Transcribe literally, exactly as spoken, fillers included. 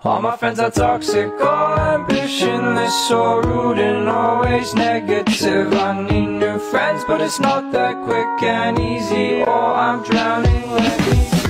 All my friends are toxic, all ambitionless, so rude and always negative. I need new friends, but it's not that quick and easy, or I'm drowning. Let me